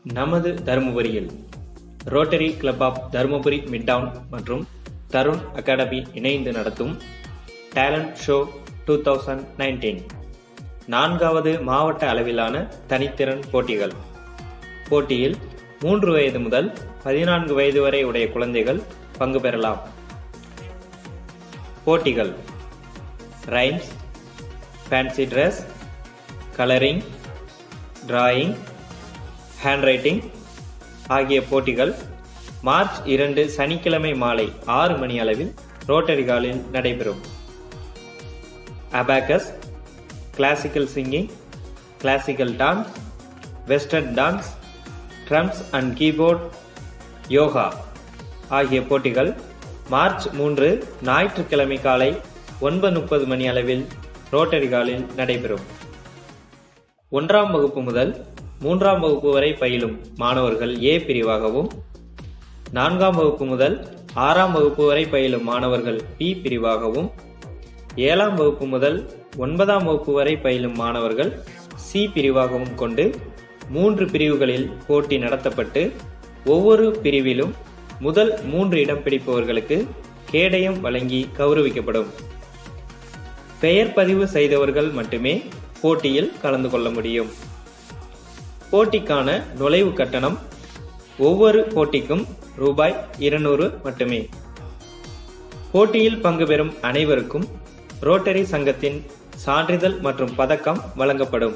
நமது தருமபுரியில் rotary club of Dharmapuri midtown மற்றும் தருண் அகாடமி இணைந்து நடத்தும் டேலண்ட் ஷோ 2019 4வது மாவட்ட அளவிலான தனித்திறன் போட்டிகள். போட்டியில் 3 வயது முதல் 14 வயது வரை உடைய குழந்தைகள் பங்கு பெறலாம். போட்டிகள் rhymes, fancy dress, colouring, drawing, handwriting ஆகிய போட்டிகள் மார்ச் 2 சனிக்கிழமை மாலை 6 மணி அளவில் ரோட்டரி ஹாலில் நடைபெறும். Abacus, classical singing, classical dance, western dance, drums and keyboard, yoga ஆகிய போட்டிகள் மார்ச் 3 ஞாயிற்றுக்கிழமை காலை 9:30 மணி அளவில் ரோட்டரி ஹாலில் நடைபெறும். 1ஆம் வகுப்பு முதல் 3ஆம் வகுப்பு வரை பயிலும் மாணவர்கள் ஏ பிரிவாகவும், 4ஆம் வகுப்பு முதல் 6ஆம் வகுப்பு வரை பயிலும் மாணவர்கள் பி பிரிவாகவும், 7ஆம் வகுப்பு முதல் 9ஆம் வகுப்பு வரை பயிலும் மாணவர்கள் சி பிரிவாகவும் கொண்டு 3 பிரிவுகளில் போட்டி நடத்தப்பட்டு ஒவ்வொரு பிரிவிலும் முதல் 3 இடம் பிடிப்பவர்களுக்கு கேடயம் வழங்கி கௌரவிக்கப்படும். பெயர் பதிவு செய்தவர்கள் மட்டுமே போட்டியில் கலந்து கொள்ள முடியும். போட்டிக்கான நுழைவு கட்டணம் ஒவ்வொரு போட்டிக்கும் ரூபாய் 200 மட்டுமே. போட்டியில் பங்கு பெறும் அனைவருக்கும் ரோட்டரி சங்கத்தின் சான்றிதழ் மற்றும் பதக்கம் வழங்கப்படும்.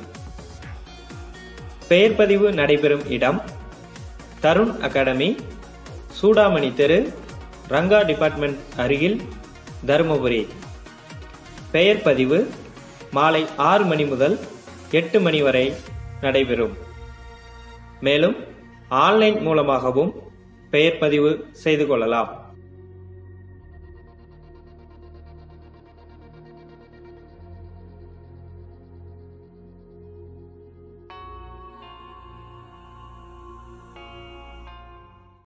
பெயர் பதிவு நடைபெறும் இடம் தருண் அகாடமி, சூடாமணி தெரு, ரங்கா டிபார்ட்மெண்ட் அருகில், தருமபுரி. பெயர் பதிவு மாலை 6 மணி முதல் 8 மணி வரை நடைபெறும். மேலும் ஆன்லைன் மூலமாகவும் பெயர் பதிவு செய்து கொள்ளலாம்.